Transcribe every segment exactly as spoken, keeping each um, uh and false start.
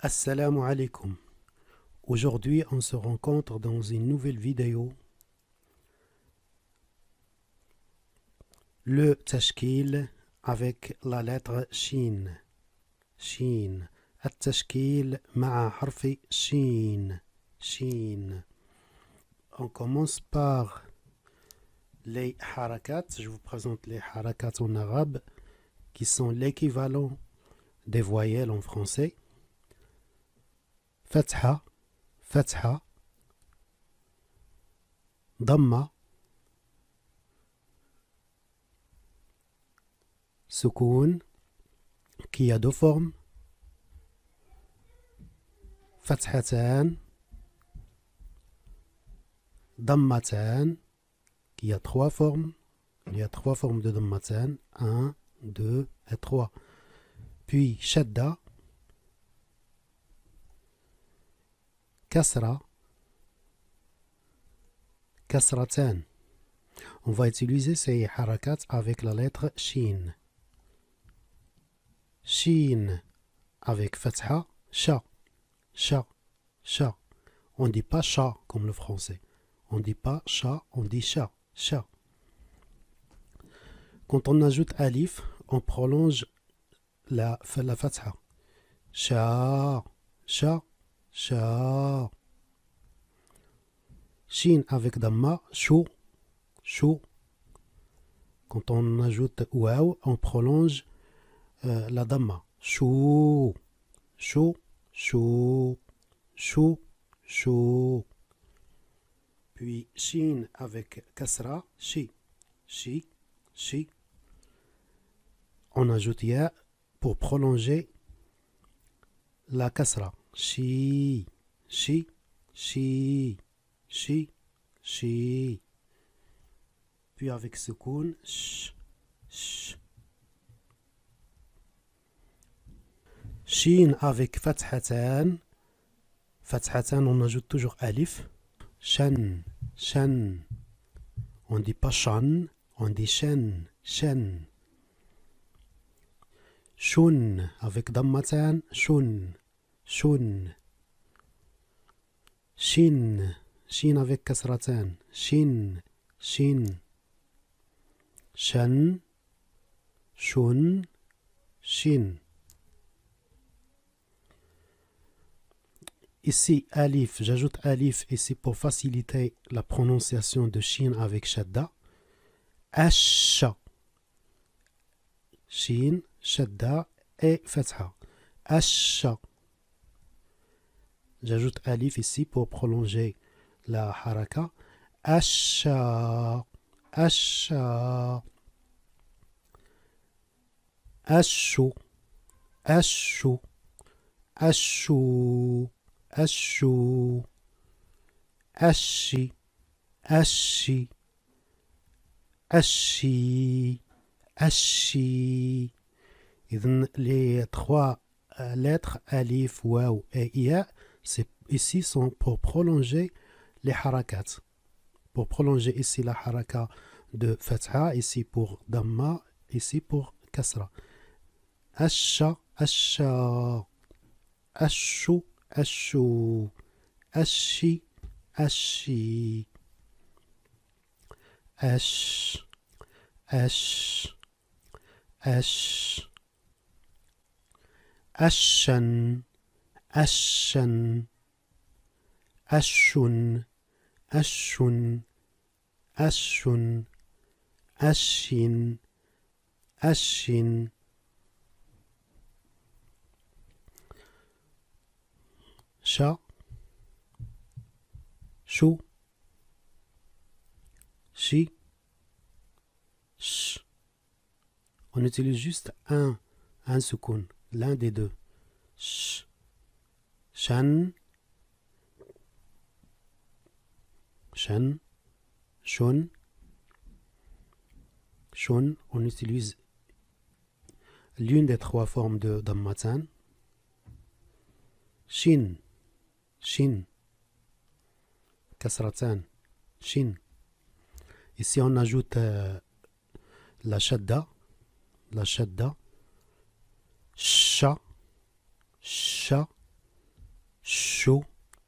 Assalamu alaikum. Aujourd'hui, on se rencontre dans une nouvelle vidéo. Le tashkil avec la lettre Shin. Shin. التشكيل مع حرف Shin. Shin. On commence par les harakat. Je vous présente les harakat en arabe qui sont l'équivalent des voyelles en français. Fatha, Fatha, Damma, Sukoun, qui a deux formes, Fathatan, Dammatan, qui a trois formes. Il y a trois formes de Dammatan, un, deux et trois. Puis Shadda, Kasra, Kasratan. On va utiliser ces harakat avec la lettre Shin. Shin avec Fatha, Sha, Sha, Sha. On ne dit pas Sha comme le français. On ne dit pas Sha, on dit Sha, Sha. Quand on ajoute Alif, on prolonge la, la Fatha. Sha, Sha, Sha. Shin avec Damma, Chou, Chou. Quand on ajoute Waw, on prolonge euh, la Damma. Chou, Chou, Chou, Chou, Chou. Puis Shin avec Kasra, Shi, Shi, Shi. On ajoute Ya pour prolonger la Kasra. Shi, Shi, Shi, Shi, Shi. Puis avec Sukoun, Sh, Sh. Shin avec Fathatan. Fathatan, on ajoute toujours Alif. Shan, Shan. On ne dit pas Shan, on dit Shan, Shan. Shun avec Dammatan, Shun, Shun. Shin, Shin avec Kasratan, Shin, Shin. Shan, Shun, Shin. Ici, Alif, j'ajoute Alif ici pour faciliter la prononciation de Shin avec Shadda. Asha. Shin, Shadda et Fatha. Asha. J'ajoute Alif ici pour prolonger la haraka. Asha. Asha. Ashu. Ashu. Ashu. Ashu. Ashi. Ashi. Ashi. Ashi. إذن les trois euh, lettres Alif, Waw et Ya ici sont pour prolonger les harakat. Pour prolonger ici la haraka de Fatha, ici pour Damma, ici pour Kasra. Asha, Asha. Ashu, Ashu. Ashi, Ashi. Ash, Ash. Ash. Ashan, Ashan. Ashun, Ashun. Ashun. Ashin, Ashin. Sha, Shu, Shi, Sh. On utilise juste un, un sukoun, l'un des deux. Sh, Shan, Shan, Shun, Shun. On utilise l'une des trois formes de Dammatan. Shin, Shin, Kasratan, Shin. Ici on ajoute euh, la Shadda. La Shadda. Sha, Sha, chou,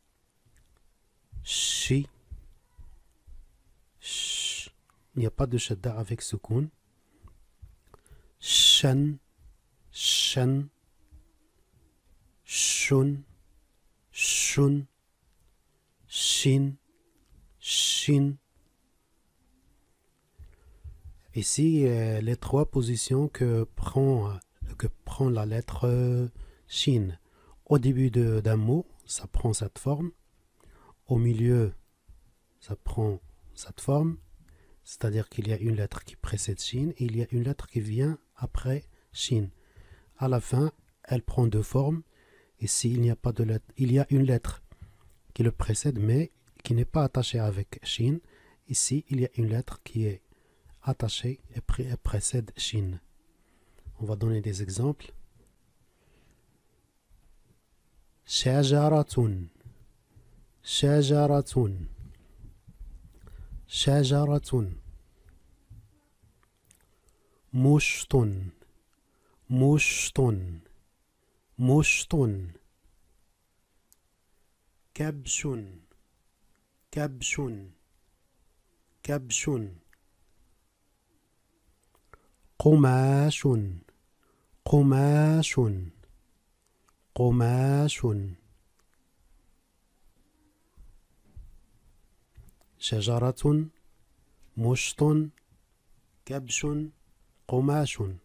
chi, ch. Il n'y a pas de shadda avec soukoun. Shan, shan, shun, shun, shin, shin. Ici, euh, les trois positions que prend, que prend la lettre euh, shin. Au début d'un mot, ça prend cette forme. Au milieu, ça prend cette forme. C'est-à-dire qu'il y a une lettre qui précède shin et il y a une lettre qui vient après shin. À la fin, elle prend deux formes. Et s'il n'y a pas de lettre, il y a une lettre qui le précède mais qui n'est pas attachée avec shin. Ici, il y a une lettre qui est attachée et précède shin. On va donner des exemples. Shajaratun, shajaratun, shajaratun. Mushtun, mushtun, mushtun. Kabshun, kabshun, kabshun. Qumashun, qumashun, qumashun. Shajaratun, mushtun, kabshun, qumashun.